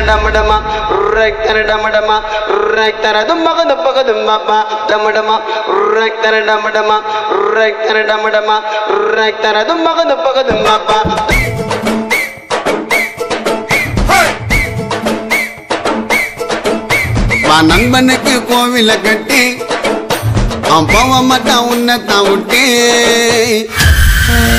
டமடமா ரக்தன டமடமா ரக்தன தும்மக துப்பக தும்மப்பா டமடமா ரக்தன டமடமா ரக்தன டமடமா ரக்தன தும்மக துப்பக தும்மப்பா நண்பனுக்கு கோவில கட்டி அவன் போக மாட்டான் உன்னை தான் விட்டு